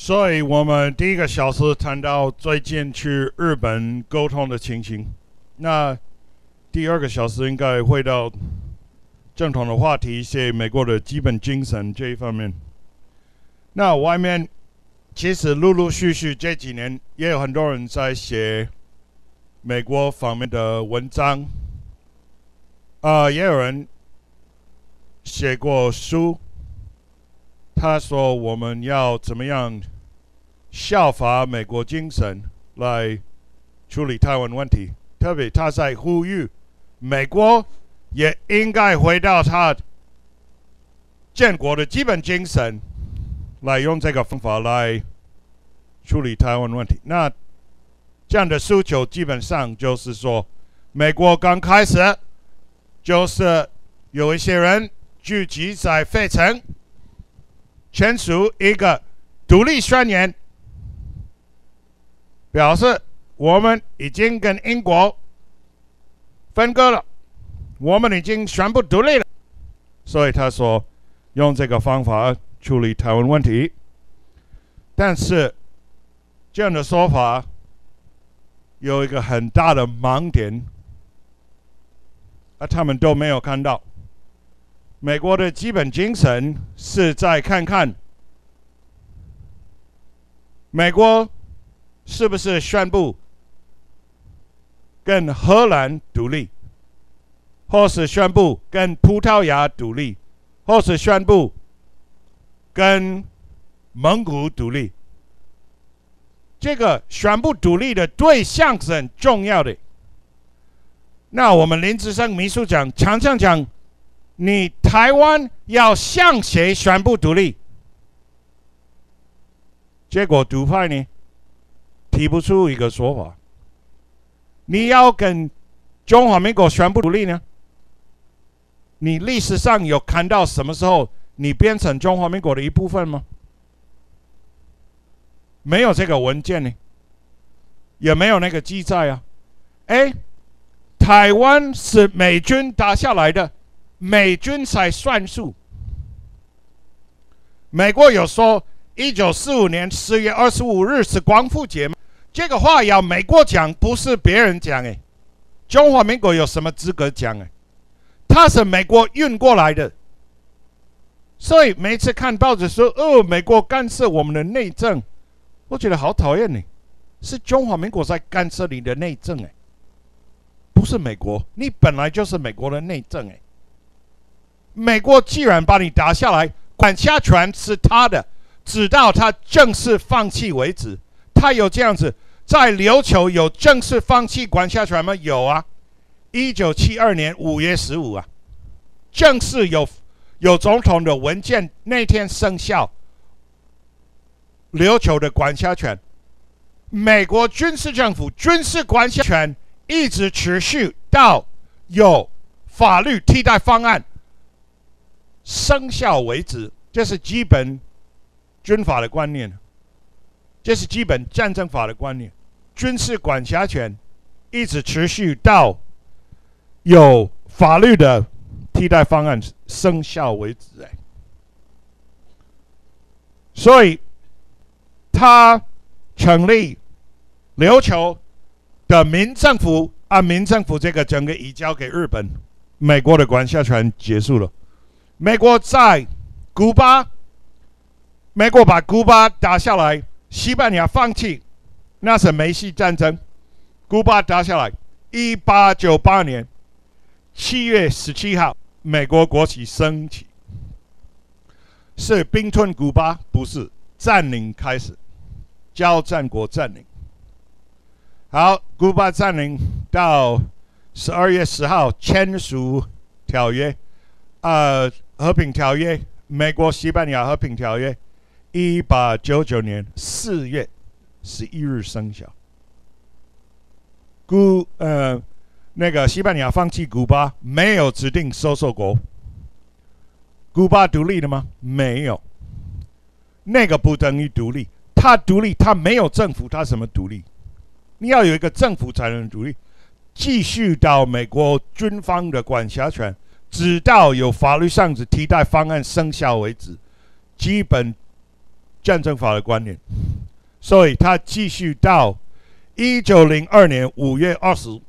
所以我们第一个小时谈到最近去日本沟通的情形，那第二个小时应该回到正统的话题，写美国的基本精神这一方面。那外面其实陆陆续续这几年也有很多人在写美国方面的文章，也有人写过书。他说我们要怎么样效法美国精神来处理台湾问题，特别他在呼吁美国也应该回到他建国的基本精神，来用这个方法来处理台湾问题。那这样的诉求基本上就是说，美国刚开始就是有一些人聚集在费城签署一个独立宣言，表示我们已经跟英国分割了，我们已经宣布独立了。所以他说用这个方法处理台湾问题。但是这样的说法有一个很大的盲点，他们都没有看到。美国的基本精神是再看看美国是不是宣布跟荷兰独立，或是宣布跟葡萄牙独立，或是宣布跟蒙古独立。这个宣布独立的对象是很重要的。那我们林志胜秘书长常常讲，你台湾要向谁宣布独立？结果独派呢提不出一个说法。你要跟中华民国宣布独立呢？你历史上有看到什么时候你变成中华民国的一部分吗？没有这个文件呢，也没有那个记载啊。台湾是美军打下来的，美军才算数。美国有说1945年4月25日是光复节吗？这个话要美国讲，不是别人讲。中华民国有什么资格讲？它是美国运过来的。所以每次看报纸说美国干涉我们的内政，我觉得好讨厌。是中华民国在干涉你的内政，不是美国。你本来就是美国的内政。美国既然把你打下来，管辖权是他的，直到他正式放弃为止。他有这样子，在琉球有正式放弃管辖权吗？有啊，1972年5月15啊，正式有总统的文件，那天生效。琉球的管辖权，美国军事政府军事管辖权一直持续到有法律替代方案生效为止。这是基本军法的观念，这是基本战争法的观念。军事管辖权一直持续到有法律的替代方案生效为止。所以他成立琉球的民政府，按民政府这个整个移交给日本，美国的管辖权结束了。美国在古巴，美国把古巴打下来，西班牙放弃，那是梅西战争。古巴打下来，1898年7月17号，美国国旗升起，是并吞古巴，不是占领开始。交战国占领。好，古巴占领到12月10号签署条约，和平条约，美国西班牙和平条约，1899年4月11日生效。那个西班牙放弃古巴，没有指定收受国。古巴独立了吗？没有，那个不等于独立。他独立，他没有政府，他怎么独立？你要有一个政府才能独立。继续到美国军方的管辖权，直到有法律上的替代方案生效为止。基本战争法的观念，所以他继续到1902年5月20日，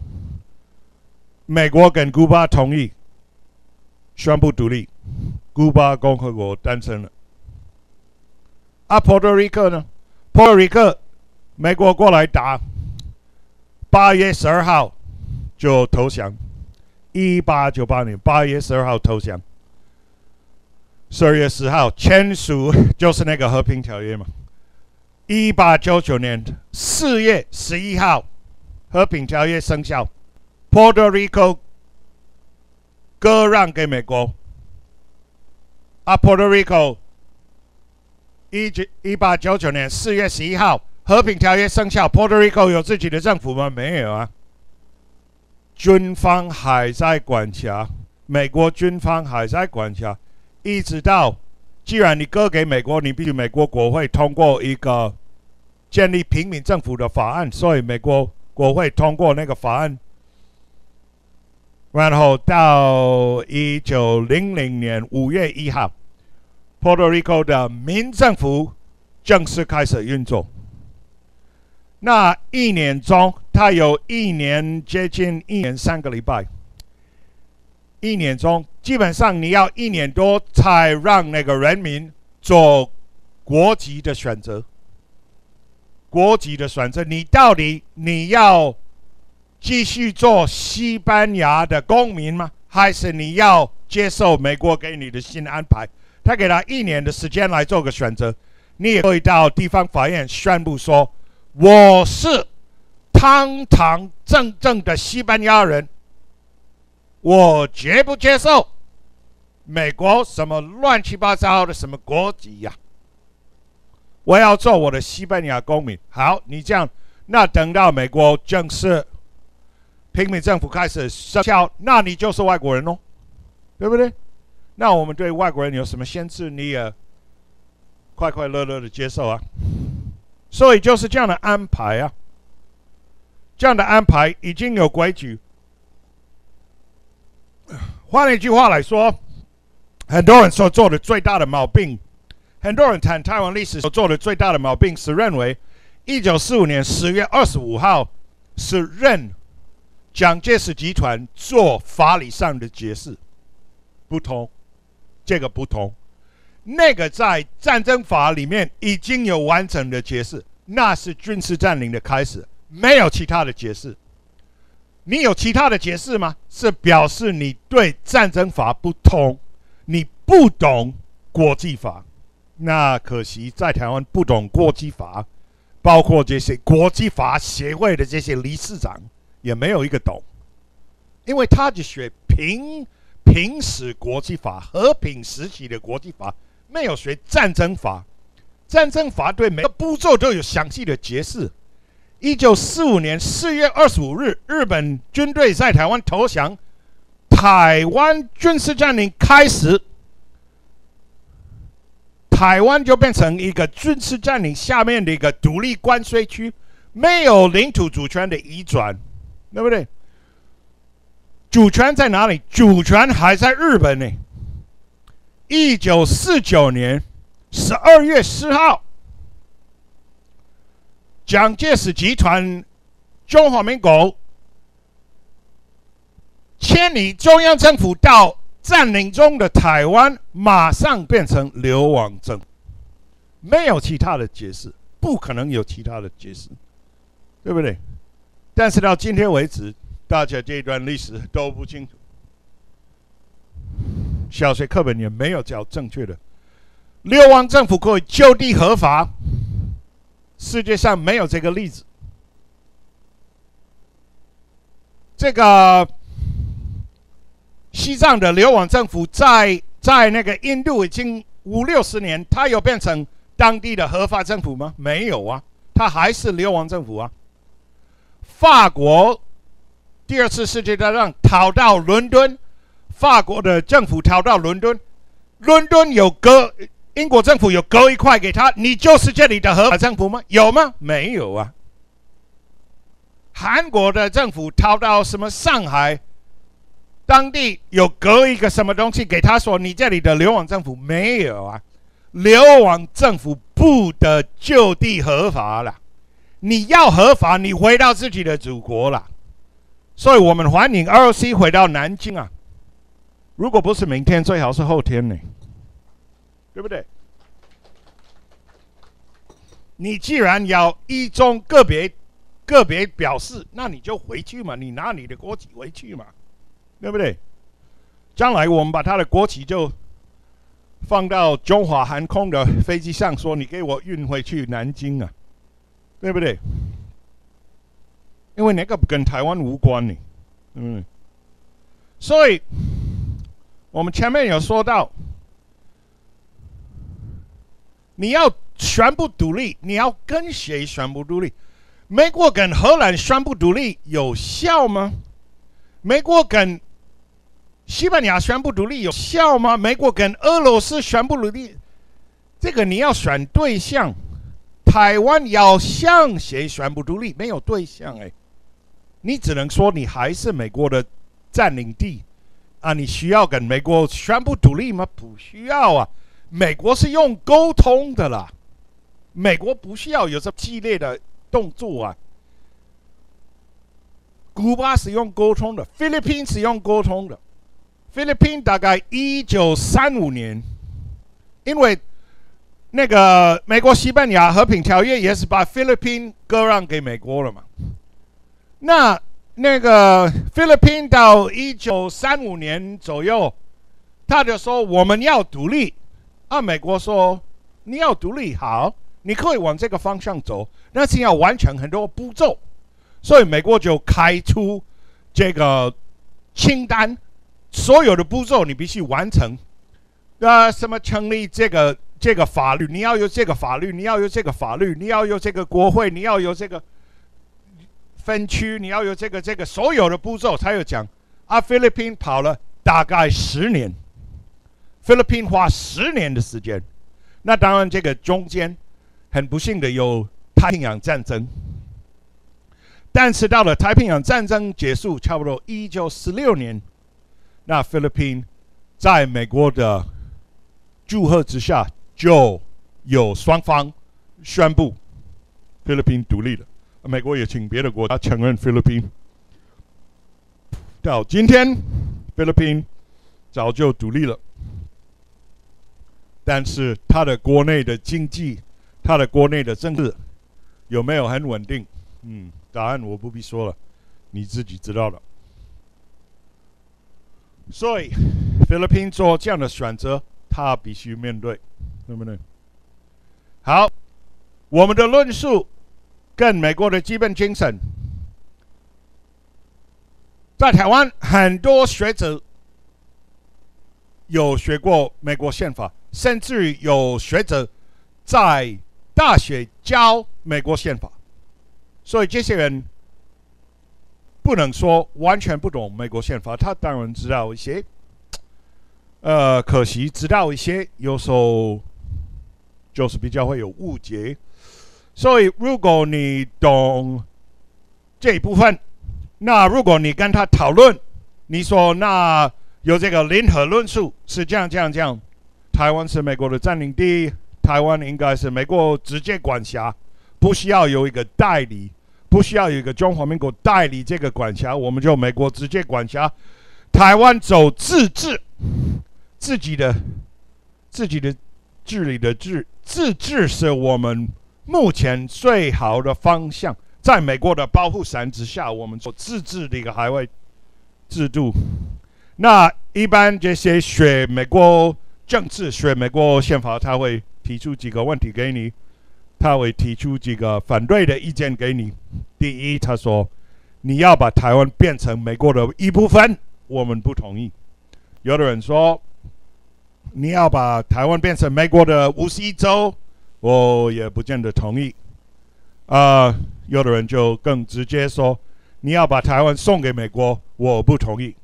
美国跟古巴同意宣布独立，古巴共和国诞生了。波多黎各呢？波多黎各美国过来打，8月12号就投降。1898年8月12号投降，12月10号签署就是那个和平条约嘛。1899年4月11号和平条约生效，波多黎各割让给美国。波多黎各1899年4月11号和平条约生效，波多黎各有自己的政府吗？没有啊。军方还在管辖，美国军方还在管辖，一直到既然你割给美国，你必须美国国会通过一个建立平民政府的法案，所以美国国会通过那个法案，然后到1900年5月1号，波多黎各的民政府正式开始运作。那一年中，它有接近1年3个礼拜。一年中，基本上你要1年多才让那个人民做国籍的选择。国籍的选择，你到底你要继续做西班牙的公民吗？还是你要接受美国给你的新安排？他给他1年的时间来做个选择。你也可以到地方法院宣布说，我是堂堂正正的西班牙人，我绝不接受美国什么乱七八糟的什么国籍呀！我要做我的西班牙公民。好，你这样，那等到美国正式平民政府开始生效，那你就是外国人喽，对不对？那我们对外国人有什么限制？你也快快乐乐的接受啊！所以就是这样的安排啊，这样的安排已经有规矩。换一句话来说，很多人所做的最大的毛病，很多人谈台湾历史所做的最大的毛病是认为，1945年10月25号是任蒋介石集团做法理上的解释，不同，这个不同。那个在战争法里面已经有完整的解释，那是军事占领的开始，没有其他的解释。你有其他的解释吗？是表示你对战争法不通，你不懂国际法。那可惜在台湾不懂国际法，包括这些国际法协会的这些理事长也没有一个懂，因为他就学平时国际法，和平时期的国际法，没有学战争法。战争法对每个步骤都有详细的解释。1945年4月25日，日本军队在台湾投降，台湾军事占领开始，台湾就变成一个军事占领下面的一个独立关税区，没有领土主权的移转，对不对？主权在哪里？主权还在日本呢。1949年12月10号，蒋介石集团中华民国迁移中央政府到占领中的台湾，马上变成流亡政府，没有其他的解释，不可能有其他的解释，对不对？但是到今天为止，大家这一段历史都不清楚，小学课本也没有教正确的。流亡政府可以就地合法，世界上没有这个例子。这个西藏的流亡政府在那个印度已经50-60年，它有变成当地的合法政府吗？没有啊，它还是流亡政府啊。法国第2次世界大战逃到伦敦，法国的政府逃到伦敦，伦敦有英国政府有割一块给他，你就是这里的合法政府吗？有吗？没有啊。韩国的政府逃到什么上海，当地有割一个什么东西给他说你这里的流亡政府？没有啊。流亡政府不得就地合法了。你要合法，你回到自己的祖国了。所以我们欢迎 ROC 回到南京啊！如果不是明天，最好是后天呢，对不对？你既然要一中个别表示，那你就回去嘛，你拿你的国旗回去嘛，对不对？将来我们把他的国旗就放到中华航空的飞机上，说你给我运回去南京啊，对不对？因为那个跟台湾无关呢，所以我们前面有说到，你要宣布独立，你要跟谁宣布独立？美国跟荷兰宣布独立有效吗？美国跟西班牙宣布独立有效吗？美国跟俄罗斯宣布独立，这个你要选对象。台湾要向谁宣布独立？没有对象哎，你只能说你还是美国的占领地啊！你需要跟美国宣布独立吗？不需要啊！美国是用沟通的啦，美国不需要有这激烈的动作啊。古巴是用沟通的，菲律宾是用沟通的。菲律宾大概1935年，因为那个美国西班牙和平条约也是把菲律宾割让给美国了嘛。那个菲律宾到1935年左右，他就说我们要独立，啊，美国说你要独立好，你可以往这个方向走，但是要完成很多步骤，所以美国就开出这个清单，所有的步骤你必须完成。什么成立这个法律，你要有这个法律，你要有这个法律，你要有这个国会，你要有这个分区，你要有这个所有的步骤才有讲。菲律宾跑了大概10年，菲律宾花10年的时间。那当然，这个中间很不幸的有太平洋战争，但是到了太平洋战争结束，差不多1946年，那菲律宾在美国的祝贺之下，就有双方宣布菲律宾独立了。美国也请别的国家承认菲律宾。到今天，菲律宾早就独立了，但是它的国内的经济，它的国内的政治有没有很稳定？答案我不必说了，你自己知道了。所以，菲律宾做这样的选择，他必须面对，对不对？好，我们的论述跟美国的基本精神，在台湾很多学者有学过美国宪法，甚至有学者在大学教美国宪法，所以这些人不能说完全不懂美国宪法，他当然知道一些，可惜知道一些，有时候就是比较会有误解。所以如果你懂这一部分，那如果你跟他讨论，你说那有这个联合论述是这样，台湾是美国的占领地，台湾应该是美国直接管辖，不需要有一个代理，不需要有一个中华民国代理这个管辖，我们就美国直接管辖，台湾走自治，自己的治理的自治是我们目前最好的方向。在美国的保护伞之下，我们做自治的一个海外制度。那一般这些学美国政治、学美国宪法，他会提出几个问题给你，他会提出几个反对的意见给你。第一，他说你要把台湾变成美国的一部分，我们不同意。有的人说你要把台湾变成美国的51州，我也不见得同意。有的人就更直接说你要把台湾送给美国，我不同意。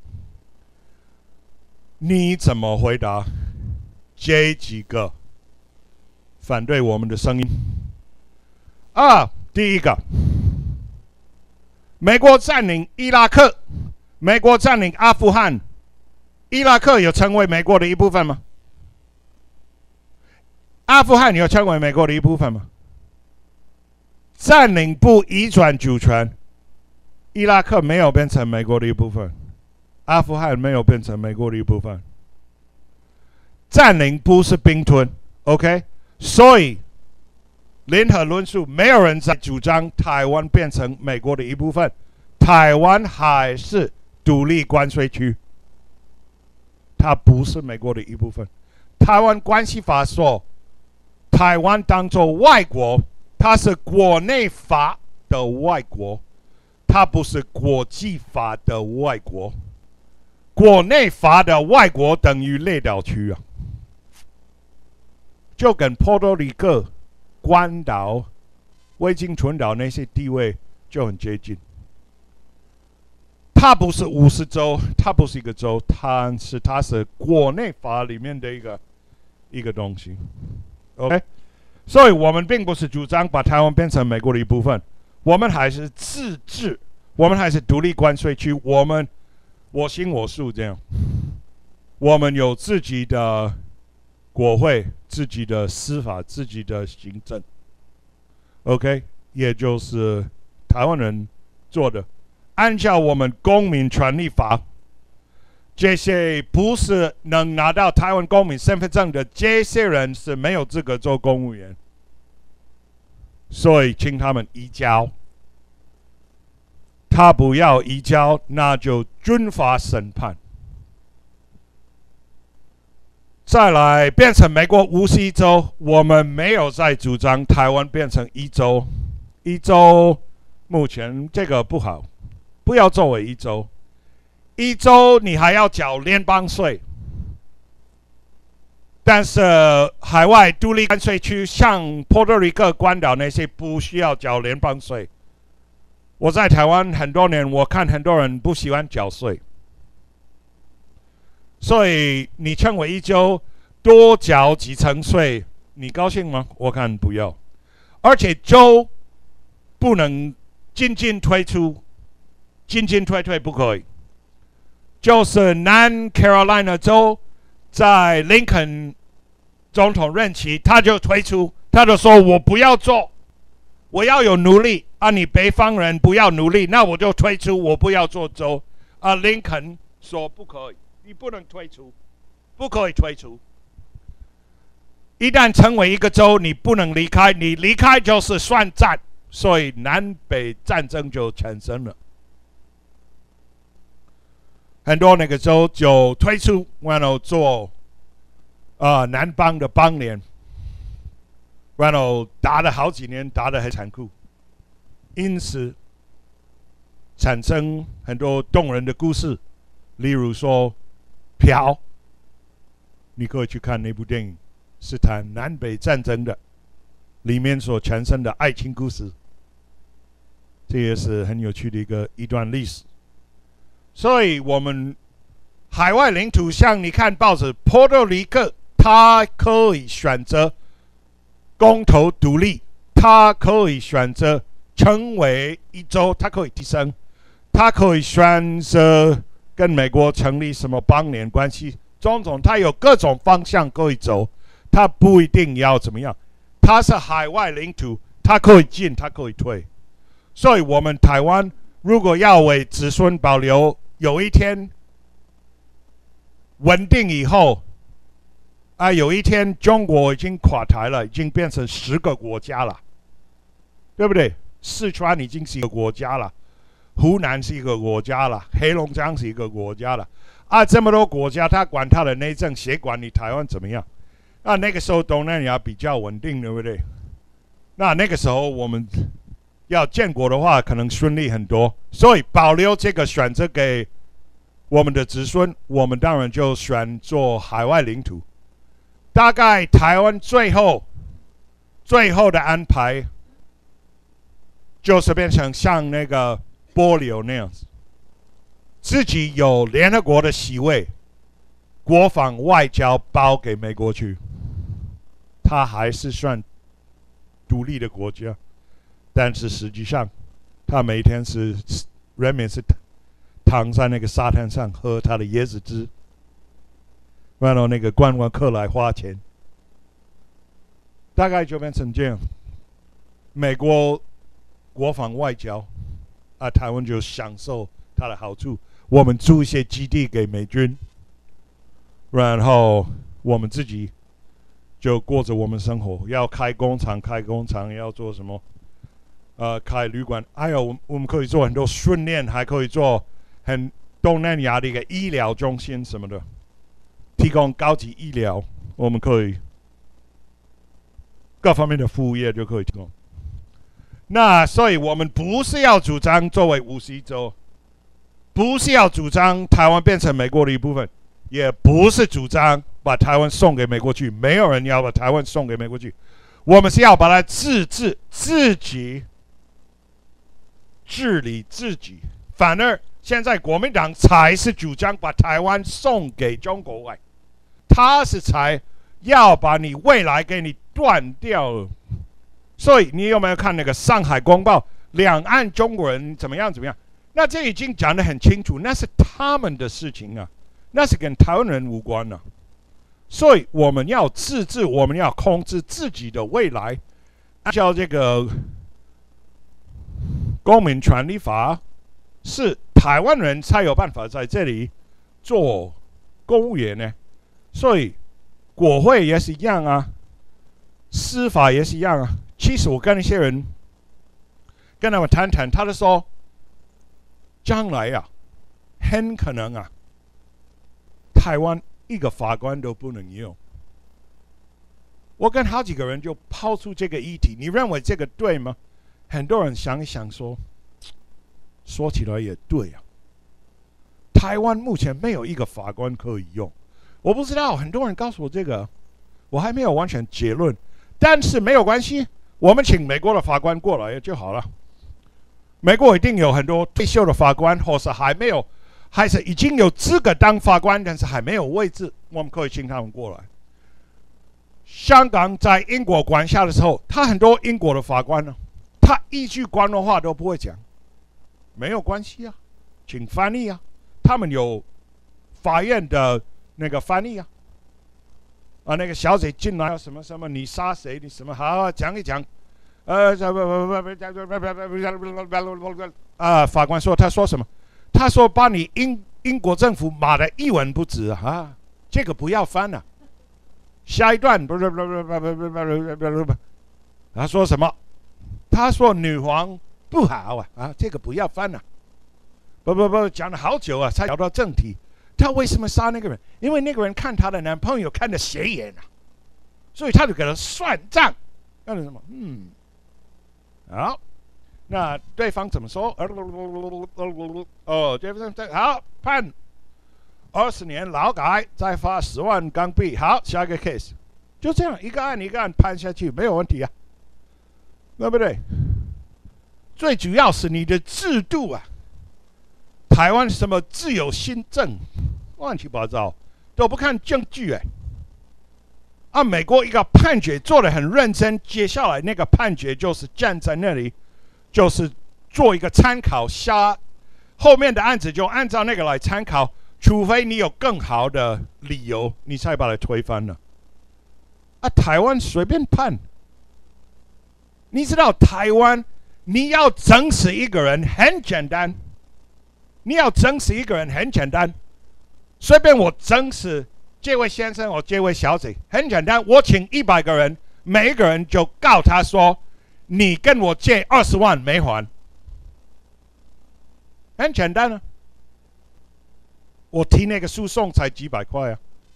你怎么回答这几个反对我们的声音？第一个，美国占领伊拉克，美国占领阿富汗，伊拉克有成为美国的一部分吗？ 阿富汗有成为美国的一部分吗？占领不移转主权，伊拉克没有变成美国的一部分，阿富汗没有变成美国的一部分。占领不是并吞 ，OK？ 所以联合论述，没有人在主张台湾变成美国的一部分，台湾还是独立关税区，它不是美国的一部分。台湾关系法说，台湾当作外国，它是国内法的外国，它不是国际法的外国。国内法的外国等于列岛区啊，就跟波多黎各、关岛、维京群岛那些地位就很接近。它不是50州，它不是一个州，它是国内法里面的一个东西。OK， 所以我们并不是主张把台湾变成美国的一部分，我们还是自治，我们还是独立关税区，我们我行我素这样，我们有自己的国会、自己的司法、自己的行政。OK， 也就是台湾人做的，按照我们公民权利法。这些不是能拿到台湾公民身份证的这些人是没有资格做公务员，所以请他们移交。他不要移交，那就军法审判。再来变成美国51州，我们没有在主张台湾变成一州，一州目前这个不好，不要作为一州。一州你还要缴联邦税，但是海外独立关税区像波多黎各、关岛那些不需要缴联邦税。我在台湾很多年，我看很多人不喜欢缴税，所以你称为一州多缴几层税，你高兴吗？我看不要，而且州不能进进退出，进进退退不可以。就是南 Carolina 州在林肯总统任期，他就退出，他就说我不要做，我要有奴隶啊！你北方人不要奴隶，那我就退出，我不要做州啊！林肯说不可以，你不能退出，不可以退出。一旦成为一个州，你不能离开，你离开就是算战，所以南北战争就产生了。很多那个州就退出，然后做南邦的邦联，然后打了好几年，打得很残酷，因此产生很多动人的故事，例如说朴，你可以去看那部电影，是谈南北战争的，里面所产生的爱情故事，这也是很有趣的一段历史。所以我们海外领土，像你看报纸，波多黎各，他可以选择公投独立，他可以选择成为一州，他可以提升，他可以选择跟美国成立什么邦联关系，种种，他有各种方向可以走，他不一定要怎么样，他是海外领土，他可以进，他可以退。所以我们台湾如果要为子孙保留，有一天稳定以后有一天中国已经垮台了，已经变成10个国家了，对不对？四川已经是一个国家了，湖南是一个国家了，黑龙江是一个国家了这么多国家，他管他的内政，谁管你台湾怎么样？那个时候东南亚比较稳定，对不对？那个时候我们要建国的话，可能顺利很多，所以保留这个选择给我们的子孙，我们当然就选做海外领土。大概台湾最后的安排，就是变成像那个帛琉那样子，自己有联合国的席位，国防外交包给美国去，它还是算独立的国家。但是实际上，他每天人民是躺在那个沙滩上喝他的椰子汁，然后那个观光客来花钱。 大概就变成这样。美国国防外交啊，台湾就享受它的好处。我们租一些基地给美军，然后我们自己就过着我们生活。要开工厂，要做什么？开旅馆，还有我们可以做很多训练，还可以做东南亚的一个医疗中心什么的，提供高级医疗，我们可以各方面的服务业就可以提供。那所以我们不是要主张作为51州，不是要主张台湾变成美国的一部分，也不是主张把台湾送给美国去，没有人要把台湾送给美国去。我们是要把它自治，自己治理自己。反而现在国民党才是主张把台湾送给中国外，他是才要把你未来给你断掉了。所以你有没有看那个《上海公报》？两岸中国人怎么样？那这已经讲得很清楚，那是他们的事情啊，那是跟台湾人无关啊。所以我们要自治，我们要控制自己的未来，按照这个公民权利法，是台湾人才有办法在这里做公务员呢。所以国会也是一样啊，司法也是一样啊。其实我跟一些人跟他们谈谈，他就说，将来啊，很可能啊，台湾一个法官都不能用。我跟好几个人就抛出这个议题，你认为这个对吗？很多人想一想说起来也对啊，台湾目前没有一个法官可以用。我不知道，很多人告诉我这个，我还没有完全结论，但是没有关系，我们请美国的法官过来就好了。美国一定有很多退休的法官，或是还是已经有资格当法官，但是还没有位置，我们可以请他们过来。香港在英国管辖的时候，他很多英国的法官呢，他一句广东话都不会讲，没有关系啊，请翻译啊，他们有法院的那个翻译啊。那个小姐进来什么什么，你杀谁？你什么？好，讲一讲。法官说，他说什么？他说把你英国政府骂得一文不值啊！这个不要翻了。下一段他说什么？他说女皇不好啊！这个不要翻了。不，讲了好久啊，才聊到正题。他为什么杀那个人？因为那个人看他的男朋友看得斜眼啊，所以他就给他算账。干了什么？好，那对方怎么说？对方好，判20年劳改，再罚10万港币。好，下一个 case， 就这样一个案一个案判下去，没有问题啊，对不对？最主要是你的制度啊，台湾什么自由新政，乱七八糟，都不看证据美国一个判决做得很认真，接下来那个判决就是站在那里，就是做一个参考，后面的案子就按照那个来参考，除非你有更好的理由，你才把它推翻了。台湾随便判，你知道台湾你要整死一个人很简单，随便我整死这位先生或这位小姐，很简单，我请100个人，每一个人就告他说，你跟我借20万没还，很简单啊。我提那个诉讼才几百块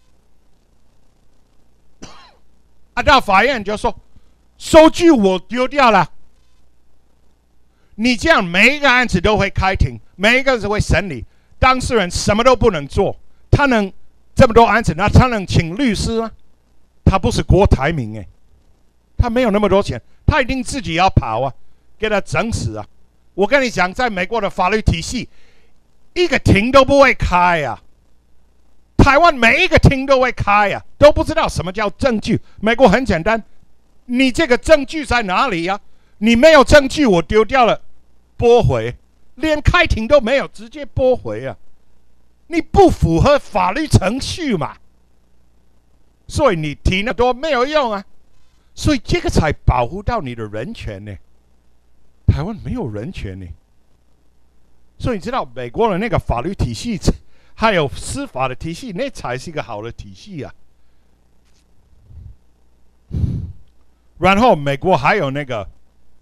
到法院就说，收据我丢掉了。你这样每一个案子都会开庭，每一个人会审理，当事人什么都不能做，他能这么多案子，那他能请律师吗？他不是郭台铭他没有那么多钱，他一定自己要跑给他整死我跟你讲，在美国的法律体系，一个庭都不会开台湾每一个庭都会开都不知道什么叫证据。美国很简单，你这个证据在哪里你没有证据，我丢掉了，驳回，连开庭都没有，直接驳回你不符合法律程序嘛，所以你提那么多没有用所以这个才保护到你的人权呢。台湾没有人权呢，所以你知道美国的那个法律体系，还有司法的体系，那才是一个好的体系啊。然后美国还有那个，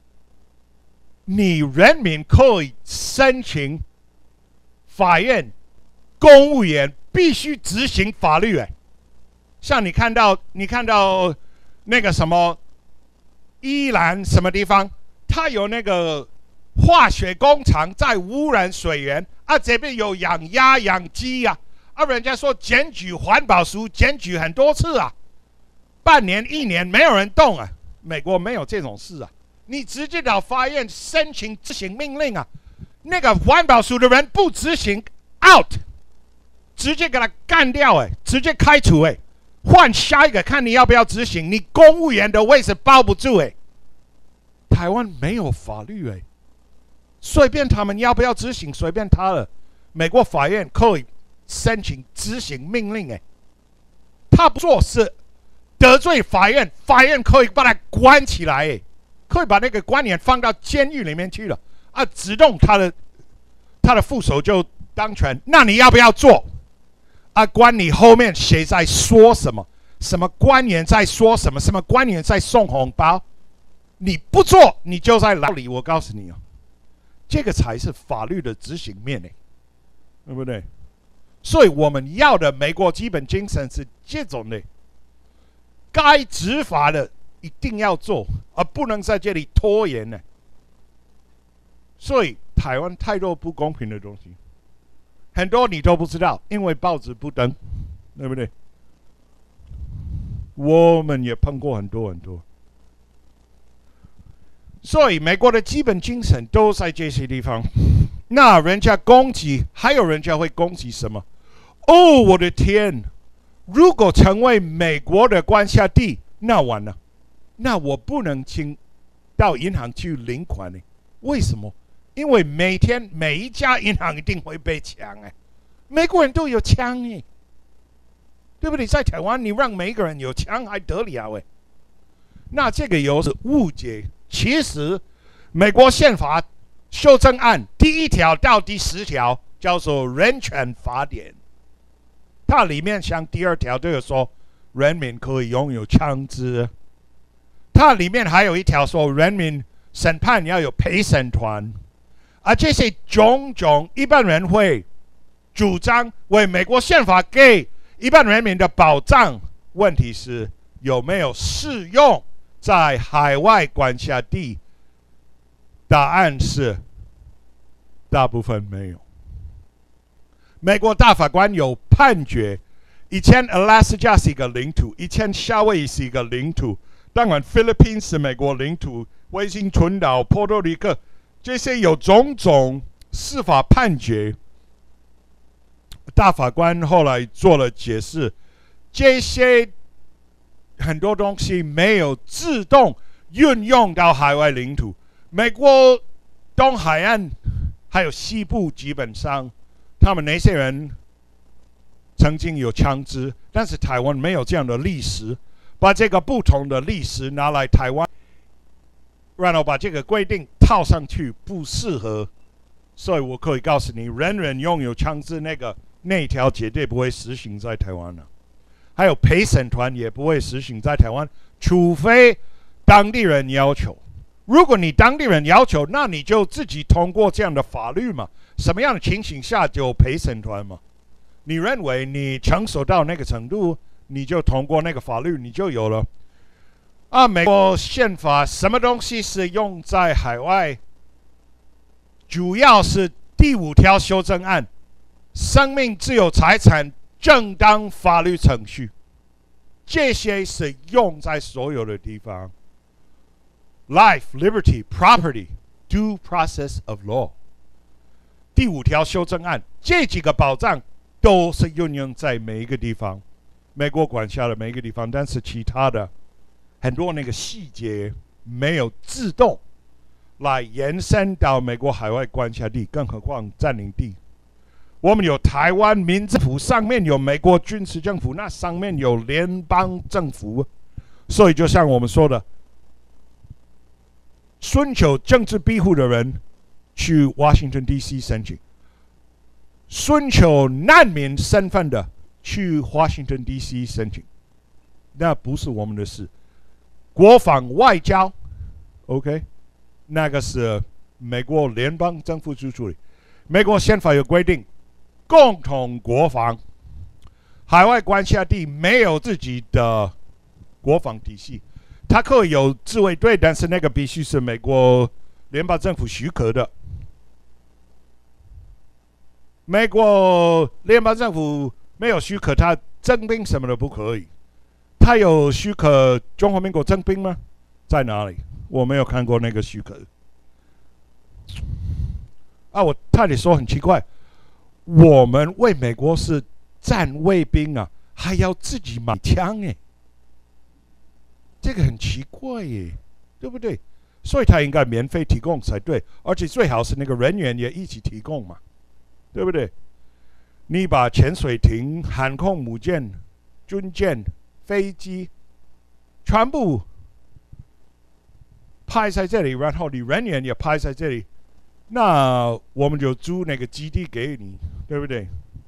你人民可以申请法院公务员必须执行法律。像你看到那个什么伊朗什么地方，它有那个化学工厂在污染水源啊，这边有养鸭养鸡啊，人家说检举环保署检举很多次啊，半年1年没有人动啊。美国没有这种事啊，你直接到法院申请执行命令啊，那个环保署的人不执行 out， 直接给他干掉直接开除换下一个看你要不要执行，你公务员的位置包不住台湾没有法律随便他们要不要执行，随便他了。美国法院可以申请执行命令他不做是得罪法院，法院可以把他关起来可以把那个官员放到监狱里面去了啊，自动他的副手就当权。那你要不要做啊？管你后面谁在说什么，什么官员在说什么，什么官员在送红包，你不做你就在牢里。我告诉你这个才是法律的执行面对不对？所以我们要的美国基本精神是这种的。该执法的一定要做，而不能在这里拖延所以台湾太多不公平的东西，很多你都不知道，因为报纸不登，对不对？我们也碰过很多。所以美国的基本精神都在这些地方。那人家攻击，还有人家会攻击什么？我的天！如果成为美国的关辖地，那完了，那我不能到银行去领款为什么？因为每天每一家银行一定会被抢美国人都有枪对不对？在台湾你让每一个人有枪还得了那这个又是误解。其实美国宪法修正案第1条到第10条叫做人权法典，它里面像第2条都有说人民可以拥有枪支，它里面还有一条说人民审判要有陪审团，这些种种一般人会主张为美国宪法给一般人民的保障，问题是有没有适用在海外管辖地？答案是大部分没有。美国大法官有判决，以前 Alaska 是一个领土，以前夏威夷是一个领土，当然 Philippines 是美国领土，卫星群岛、波多黎各，这些有种种司法判决。大法官后来做了解释，这些很多东西没有自动运用到海外领土。美国东海岸还有西部基本上他们那些人曾经有枪支，但是台湾没有这样的历史，把这个不同的历史拿来台湾，然后把这个规定套上去不适合，所以我可以告诉你，人人拥有枪支那一条绝对不会实行在台湾还有陪审团也不会实行在台湾，除非当地人要求。如果你当地人要求，那你就自己通过这样的法律嘛。什么样的情形下就陪审团嘛？你认为你成熟到那个程度，你就通过那个法律，你就有了。美国宪法什么东西是用在海外？主要是第5条修正案，生命、自由、财产、正当法律程序，这些是用在所有的地方。Life, liberty, property, due process of law。第5条修正案，这几个保障都是运用在每一个地方，美国管辖的每一个地方，但是其他的很多那个细节没有自动来延伸到美国海外管辖地，更何况占领地。我们有台湾民政府，上面有美国军事政府，那上面有联邦政府， 所以就像我们说的，寻求政治庇护的人去 Washington D.C. 申请，寻求难民身份的去 Washington D.C. 申请，那不是我们的事。国防外交 ，OK， 那个是美国联邦政府去处理。美国宪法有规定，共同国防，海外关辖地没有自己的国防体系，它可以有自卫队，但是那个必须是美国联邦政府许可的。美国联邦政府没有许可，他征兵什么的不可以。他有许可中华民国征兵吗？在哪里？我没有看过那个许可。我太太说很奇怪，我们为美国是战卫兵啊，还要自己买枪哎，这个很奇怪耶，对不对？所以他应该免费提供才对，而且最好是那个人员也一起提供嘛，对不对？你把潜水艇、航空母舰、军舰、飞机全部派在这里，然后你人员也派在这里，那我们就租那个基地给你，对不对？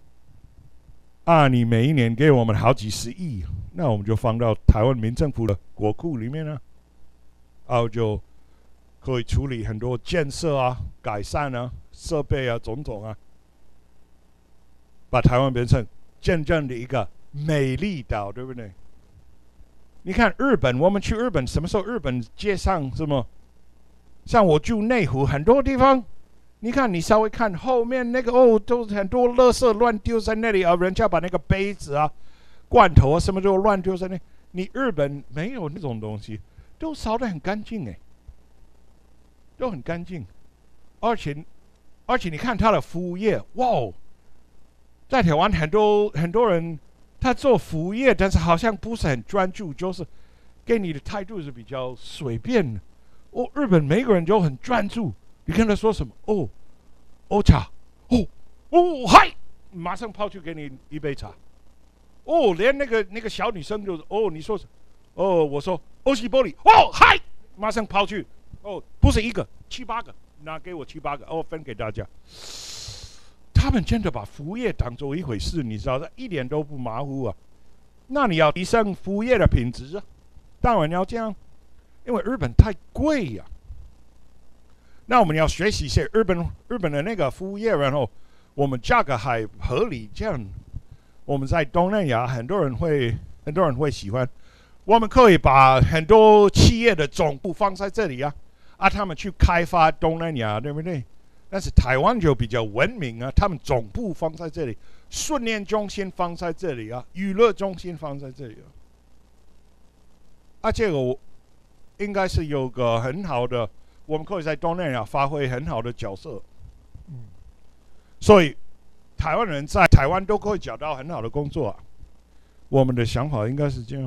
你每一年给我们好几十亿，那我们就放到台湾民政府的国库里面啊，就可以处理很多建设啊、改善啊、设备啊、种种啊，把台湾变成真正的一个美丽岛，对不对？你看日本，我们去日本，什么时候日本街上什么？像我住内湖，很多地方，你看你稍微看后面那个都很多垃圾乱丢在那里啊，人家把那个杯子啊、罐头啊什么都乱丢在那。你日本没有那种东西，都扫得很干净哎，都很干净，而且你看他的服务业，哇，在台湾很多人。他做服务业，但是好像不是很专注，就是给你的态度是比较随便的。日本每个人都很专注，你跟他说什么？茶，嗨，马上跑去给你一杯茶。连那个小女生就是你说什么？我说西玻璃，嗨，马上跑去。不是一个，7、8个，拿给我7、8个，分给大家。他们真的把服务业当做一回事，你知道，一点都不马虎啊。那你要提升服务业的品质啊，当然要这样，因为日本太贵呀。那我们要学习一些日本的那个服务业，然后我们价格还合理，这样我们在东南亚很多人会喜欢。我们可以把很多企业的总部放在这里啊，他们去开发东南亚，对不对？但是台湾就比较文明啊，他们总部放在这里，训练中心放在这里啊，娱乐中心放在这里这个应该是有个很好的，我们可以在东南亚发挥很好的角色。所以台湾人在台湾都可以找到很好的工作我们的想法应该是这样，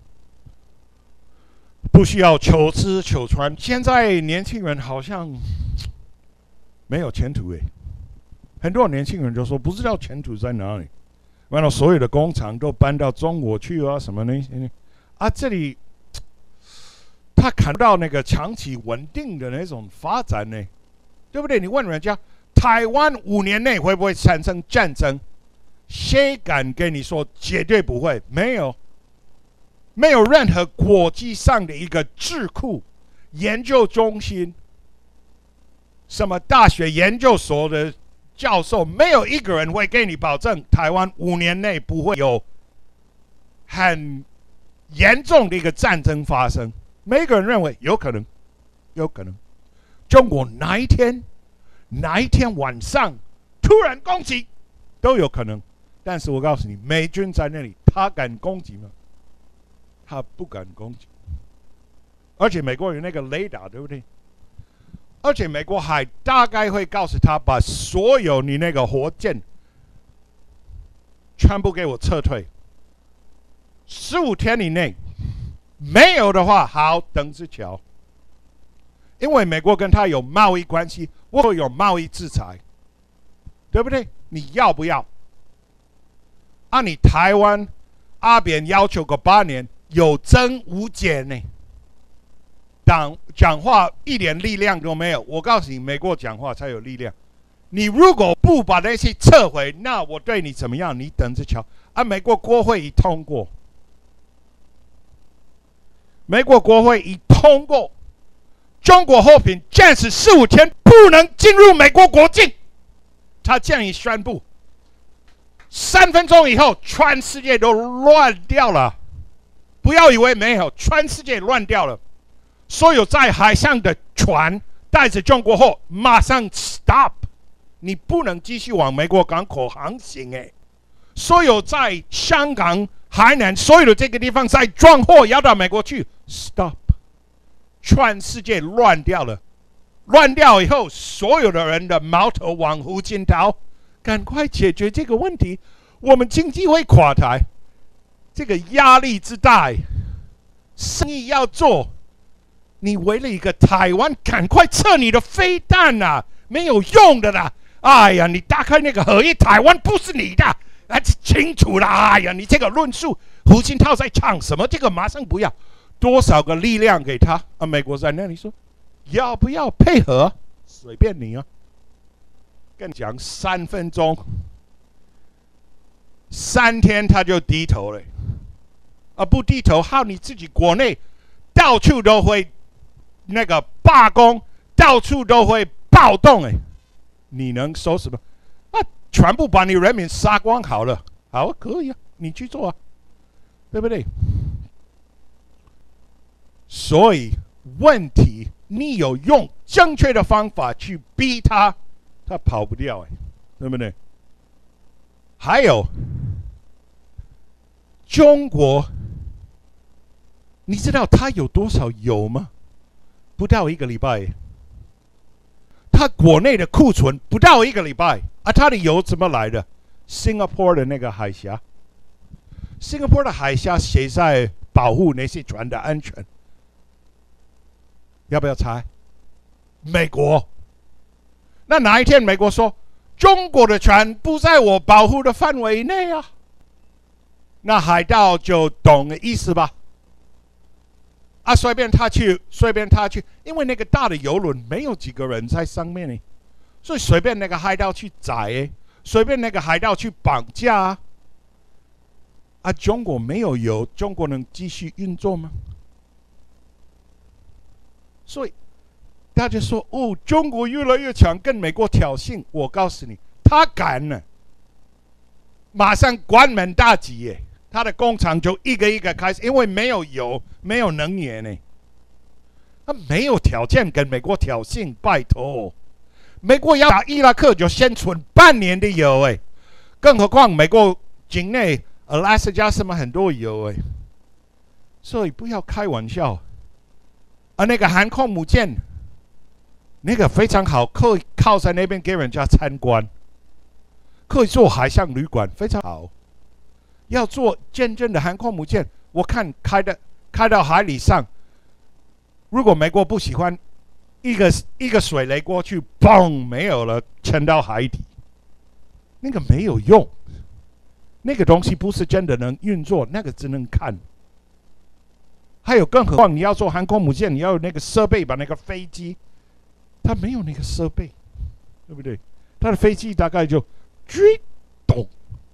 不需要求吃求穿。现在年轻人好像没有前途很多年轻人就说不知道前途在哪里，然后所有的工厂都搬到中国去什么那些这里他看不到那个长期稳定的那种发展对不对？你问人家台湾5年内会不会产生战争，谁敢跟你说绝对不会？没有任何国际上的一个智库研究中心，什么大学研究所的教授，没有一个人会给你保证台湾5年内不会有很严重的一个战争发生。每个人认为有可能，中国哪一天晚上突然攻击都有可能。但是我告诉你，美军在那里，他敢攻击吗？他不敢攻击。而且美国有那个雷达，对不对？而且美国还大概会告诉他，把所有你那个火箭全部给我撤退，15天以内，没有的话，好，等着瞧。因为美国跟他有贸易关系，我有贸易制裁，对不对？你要不要？你台湾阿扁要求个8年， 有增无减呢。讲话一点力量都没有。我告诉你，美国讲话才有力量。你如果不把那些撤回，那我对你怎么样？你等着瞧。美国国会已通过，美国国会已通过，中国货品暂时15天不能进入美国国境。他这样一宣布，3分钟以后，全世界都乱掉了。不要以为没有，全世界乱掉了。所有在海上的船带着中国货，马上 stop， 你不能继续往美国港口航行。所有在香港、海南所有的这个地方在装货要到美国去 ，stop， 全世界乱掉了。乱掉以后，所有的人的矛头往胡锦涛，赶快解决这个问题，我们经济会垮台。这个压力之大，生意要做，你为了一个台湾，赶快撤你的飞弹啊，没有用的啦！哎呀，你打开那个合约，台湾不是你的，清楚啦！哎呀，你这个论述，胡锦涛在唱什么？这个马上不要，多少个力量给他美国在那里说，要不要配合？随便你啊！跟你讲，3分钟，3天他就低头了。不低头，好，你自己国内到处都会那个罢工，到处都会暴动，你能说什么？全部把你人民杀光好了，好，可以啊，你去做啊，对不对？所以问题，你有用正确的方法去逼他，他跑不掉，对不对？还有中国。你知道他有多少油吗？不到1个礼拜，他国内的库存不到1个礼拜他的油怎么来的 ？Singapore 的那个海峡 ，Singapore 的海峡谁在保护那些船的安全？要不要猜？美国。那哪一天美国说中国的船不在我保护的范围内啊？那海盗就懂意思吧？随便他去，因为那个大的游轮没有几个人在上面呢，所以随便那个海盗去宰，随便那个海盗去绑架中国没有油，中国能继续运作吗？所以大家说中国越来越强，跟美国挑衅。我告诉你，他敢呢，马上关门大吉他的工厂就一个一个开始，因为没有油，没有能源呢，他没有条件跟美国挑衅。拜托，美国要打伊拉克就先存半年的油更何况美国境内阿拉斯加什么很多油所以不要开玩笑。那个航空母舰，那个非常好，可以靠在那边给人家参观，可以做海上旅馆，非常好。要做真正的航空母舰，我看开到海里上，如果美国不喜欢，一个水雷过去，嘣，没有了，沉到海底，那个没有用，那个东西不是真的能运作，那个只能看。还有更何况你要做航空母舰，你要有那个设备，把那个飞机，它没有那个设备，对不对？它的飞机大概就咚。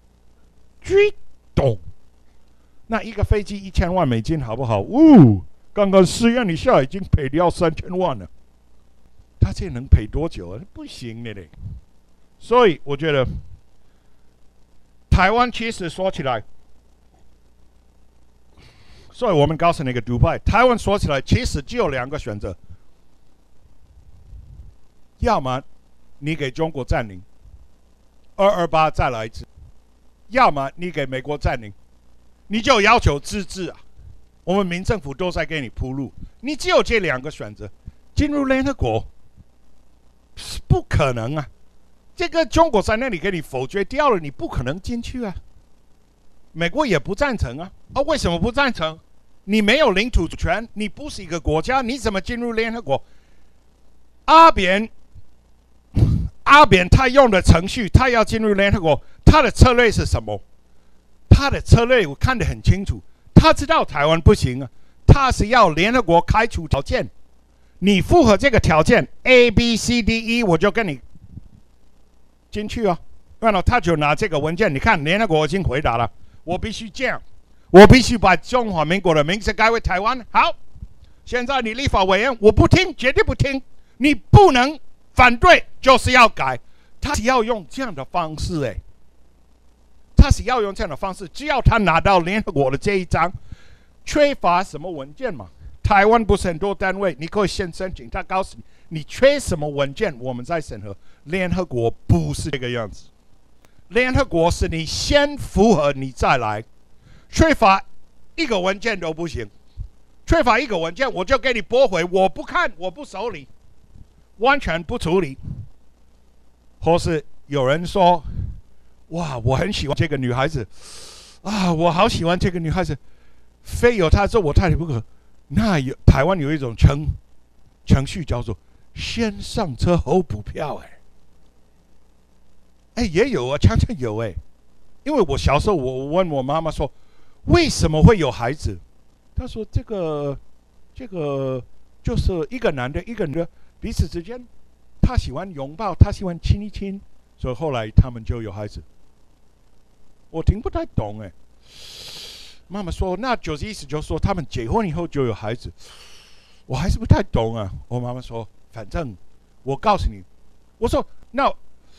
那一个飞机1000万美金，好不好？刚刚试验一下，已经赔掉3000万了。他这能赔多久啊？不行的嘞。所以我觉得，台湾其实说起来，所以我们告诉那个独派，台湾说起来其实只有2个选择：要么你给中国占领，228再来一次。要么你给美国占领，你就要求自治我们民政府都在给你铺路，你只有这2个选择。进入联合国不可能这个中国在那里给你否决掉了，你不可能进去美国也不赞成为什么不赞成？你没有领土主权，你不是一个国家，你怎么进入联合国？阿扁他用的程序，他要进入联合国，他的策略是什么？他的策略我看得很清楚， 他知道台湾不行啊，他是要联合国开出条件，你符合这个条件 A、B、C、D、E， 我就跟你进去啊。然后他就拿这个文件，你看联合国已经回答了，我必须这样，我必须把中华民国的名字改为台湾。好，现在你立法委员，我不听，绝对不听，你不能反对，就是要改。他是要用这样的方式，他是要用这样的方式，只要他拿到联合国的这一张，缺乏什么文件嘛？台湾不是很多单位，你可以先申请，他告诉你你缺什么文件，我们再审核。联合国不是这个样子，联合国是你先符合，你再来，缺乏一个文件都不行，缺乏一个文件我就给你驳回，我不看，我不手理，完全不处理。或是有人说，哇，我很喜欢这个女孩子啊，我好喜欢这个女孩子，非有她做我太太不可。那台湾有一种程序叫做先上车后补票，也有啊，常常有因为我小时候我问我妈妈说，为什么会有孩子？她说这个就是一个男的一个女的彼此之间。他喜欢拥抱，他喜欢亲一亲，所以后来他们就有孩子。我听不太懂妈妈说，那就是意思就是说他们结婚以后就有孩子。我还是不太懂啊。我妈妈说，反正我告诉你，我说那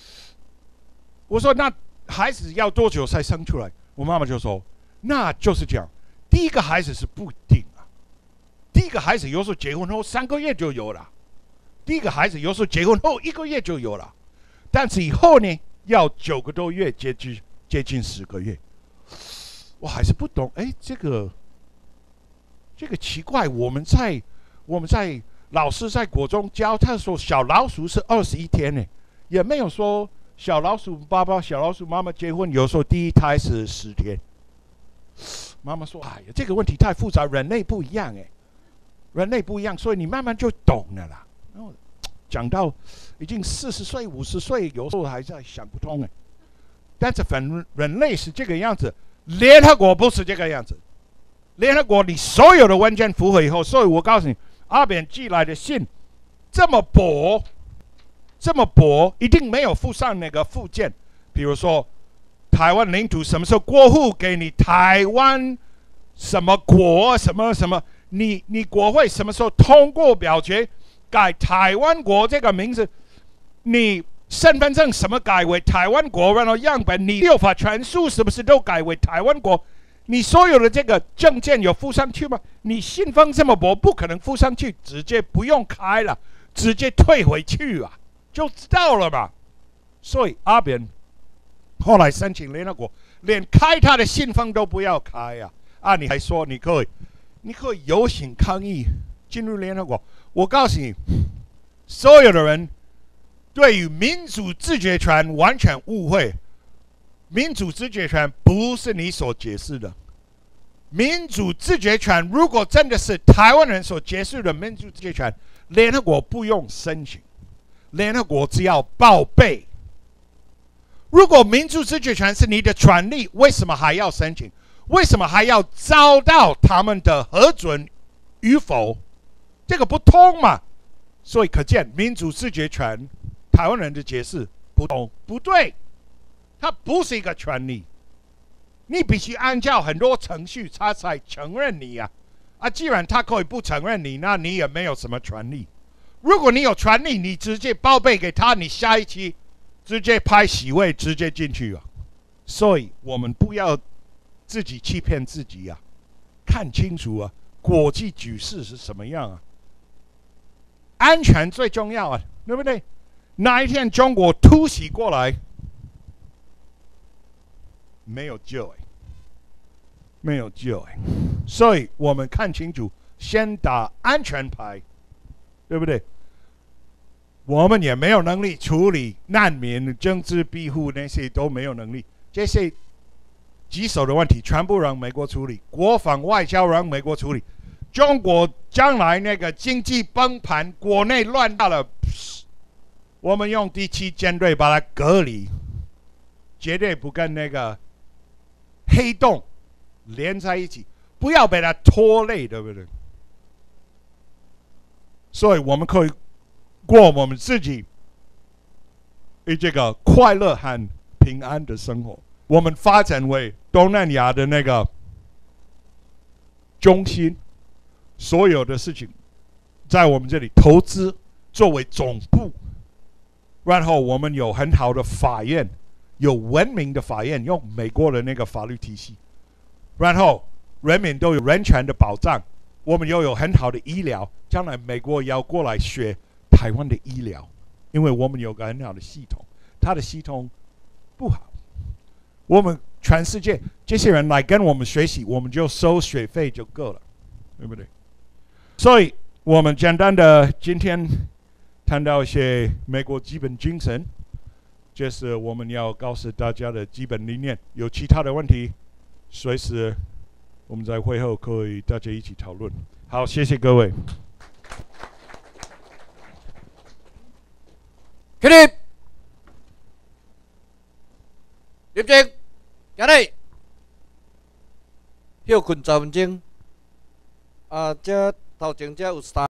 孩子要多久才生出来？我妈妈就说，那就是这样。第一个孩子是不一定啊，第一个孩子有时候结婚后3个月就有了。第一个孩子有时候结婚后1个月就有了，但是以后呢，要9个多月，接近10个月。我还是不懂，这个奇怪。我们在老师在国中教他说，小老鼠是21天呢，也没有说小老鼠爸爸、小老鼠妈妈结婚，有时候第一胎是10天。妈妈说，哎呀，这个问题太复杂，人类不一样人类不一样，所以你慢慢就懂了啦。讲到已经40岁、50岁，有时候还在想不通但是人类是这个样子，联合国不是这个样子。联合国你所有的文件符合以后，所以我告诉你，阿扁寄来的信这么薄，一定没有附上那个附件，比如说台湾领土什么时候过户给你，台湾什么国什么什么，你国会什么时候通过表决改台湾国这个名字，你身份证什么改为台湾国，然后样本你6法全书是不是都改为台湾国？你所有的这个证件有附上去吗？你信封这么薄，不可能附上去，直接不用开了，直接退回去啊，就知道了吧？所以阿扁后来申请联合国，连开他的信封都不要开你还说你可以游行抗议进入联合国。我告诉你，所有的人对于民主自决权完全误会。民主自决权不是你所解释的。民主自决权如果真的是台湾人所解释的民主自决权，联合国不用申请，联合国只要报备。如果民主自决权是你的权利，为什么还要申请？为什么还要遭到他们的核准与否？这个不通嘛？所以可见民主自决权，台湾人的解释不通，不对，它不是一个权利，你必须按照很多程序，他才承认你既然他可以不承认你，那你也没有什么权利。如果你有权利，你直接报备给他，你下一期直接拍席位，直接进去所以我们不要自己欺骗自己看清楚国际局势是什么样安全最重要对不对？哪一天中国突袭过来，没有救没有救所以我们看清楚，先打安全牌，对不对？我们也没有能力处理难民、政治庇护那些都没有能力，这些棘手的问题全部让美国处理，国防外交让美国处理。中国将来那个经济崩盘，国内乱大了，我们用第7舰队把它隔离，绝对不跟那个黑洞连在一起。 不要被它拖累，对不对？所以我们可以过我们自己这个快乐和平安的生活。我们发展为东南亚的那个中心，所有的事情在我们这里投资作为总部，然后我们有很好的法院，有文明的法院，用美国的那个法律体系，然后人民都有人权的保障，我们又有很好的医疗。将来美国要过来学台湾的医疗，因为我们有个很好的系统，他的系统不好。我们全世界这些人来跟我们学习，我们就收学费就够了，对不对？所以我们简单的今天谈到一些美国基本精神，这是我们要告诉大家的基本理念。有其他的问题，随时我们在会后可以大家一起讨论。好，谢谢各位。 起立，立正，行礼，休困10分钟。这头前有3。